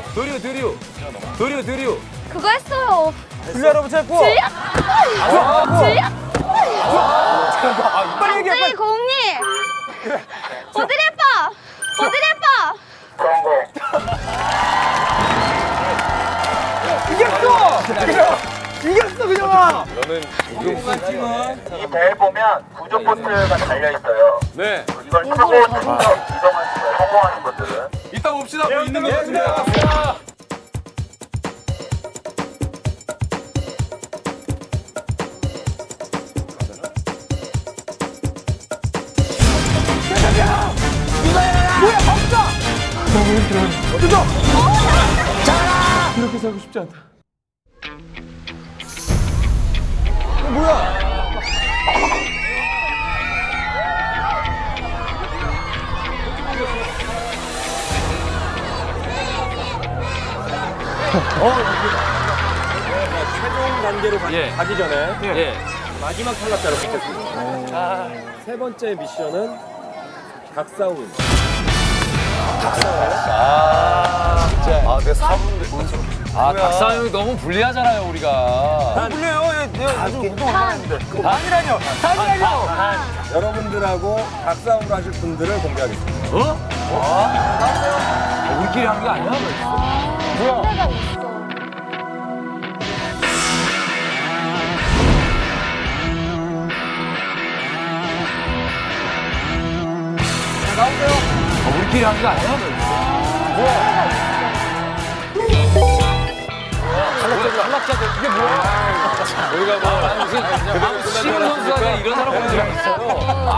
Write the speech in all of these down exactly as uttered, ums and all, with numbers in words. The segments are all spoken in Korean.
드류 드류 드류 드류 그거 했어요. 줄리 할아버지 했고. 줄리? 줄리? 빨리 얘기해. 갑자기 공님. 오드리 아빠. 오드리 아빠. 이겼어. 그냥 이겼어 그냥. 너는 우리가 팀은 이 배에 보면 구조 포트가 달려 있어요. 네. 이걸 타고 이동하시면 성공하신 분들은 이따 봅시다. 뭐 있는 거 같은데. 뭐야 박사. 너무 힘들어. 어디서? 잘라. 이렇게 살고 싶지 않다. 어, 뭐야? 어, 최종 단계로 가, 예. 가기 전에 예. 마지막 탈락자를 뽑겠습니다. 아, 세 번째 미션은 닭싸움. 아, 진짜. 아, 내 사부인데. 아, 닭싸움이 너무 불리하잖아요, 우리가. 너무 불리해요. 얘, 얘 아주 운동을 했는데. 단이라뇨. 단이라뇨. 여러분들하고 닭싸움을 하실 분들을 공개하겠습니다. 어? 아, 우리끼리 하는 게 아니야? 뭐야? 내가 있어. 나오세요. 아, 우리끼리 하는 게 아니야? 뭐야? 탈락자들 이게 뭐야? 우리가 뭐 아니, 무슨 시골 선수가 이런 사람 본 적 있어요?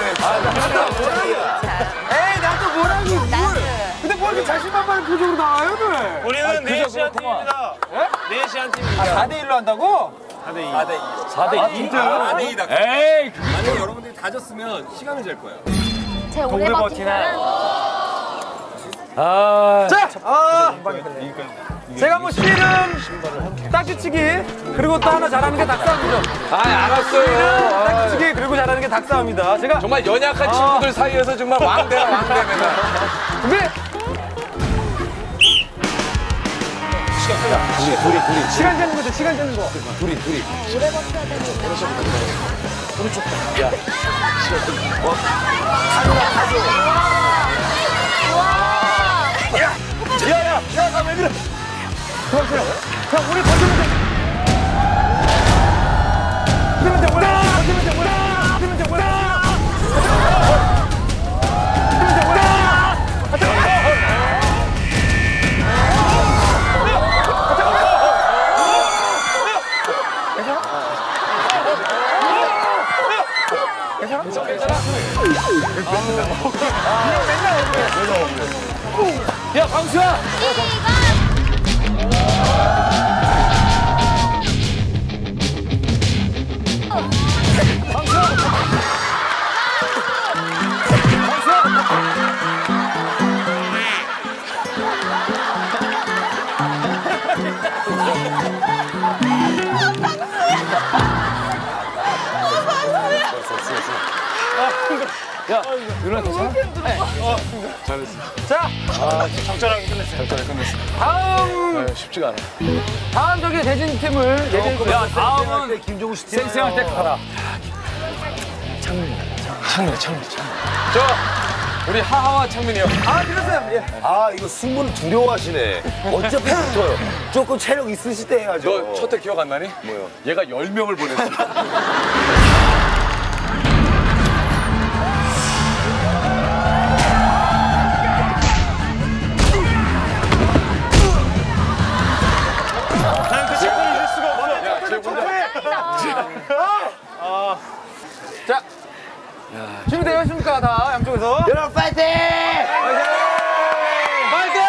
에이 나도 뭐라고 뭘? 근데 뭐 이렇게 자신만만한 표정으로 나와요, 왜? 우리는 네 시 한 팀입니다. 네 시 한 팀입니다. 사 대 일로 한다고? 사 대 이. 사 대 이. 사 대 이? 사 대 이다. 에이, 만약에 여러분들이 다졌으면 시간을 잴 거예요. 제 오래 버티는. 아, 자, 아, 제가 뭐 씨름, 딱지치기, 그리고 또 하나 잘하는 게 닭싸움이죠. 아, 알았어요. 딱지치기, 그리고 잘하는 게 닭싸움입니다. 제가 정말 연약한 친구들 사이에서 정말 왕대야 왕대 맨날. 준비. 둘이, 둘이, 둘이. 시간 재는 거죠, 시간 재는 거. 둘이, 둘이. 오래 버텨야 되니까. 야. 야, 야, 야, 나 왜 그래? 그만 쳐. 형, 우리 버티면 돼. 버티면 돼, 뭐야? 버티면 돼, 뭐야? 버티면 돼, 뭐야? 버티면 돼, 뭐야? 괜찮아? 괜찮아? 괜찮아? 맨날 억울해. 야, 광수야! 야, 누나 괜찮아? 어, 잘했어. 자, 아, 적절하게 끝냈어요. 절대 끝냈어. 다음 아유, 쉽지가 않아. 다음 저기 대진 팀을 얘기해. 야, 다음은 김종우 씨 팀. 쌩쌩할 때 가라. 창민이야, 창민, 창민. 저 우리 하하와 창민이 형. 아, 그랬어요. 예. 아, 이거 승부는 두려워하시네. 어차피 붙어요. 조금 체력 있으실 때 해야죠. 너 첫 회 기억 안 나니? 뭐요? 얘가 열 명을 보냈어. 저는 그 시간을 줄 수가 없어요. 야, 쟤 혼자. 자, 준비되셨습니까? 다 양쪽에서. 여러분 파이팅! 파이팅!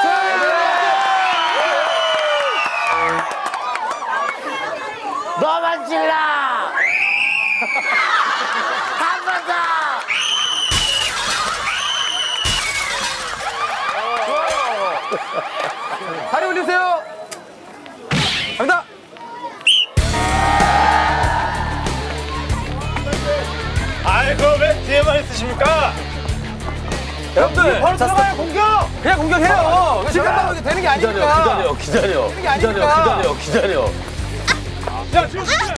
너만 질러! 한 번 더! 다리 올리세요. 갑니다. 아이고, 왜 뒤에만 있으십니까? 여러분들 바로 들어가요 공격. 그냥 공격해요. 지금 하면 되는 게 아니니까. 기다려, 기다려, 기다려, 되는 게 기다려, 아니니까. 기다려, 기다려. 야 지금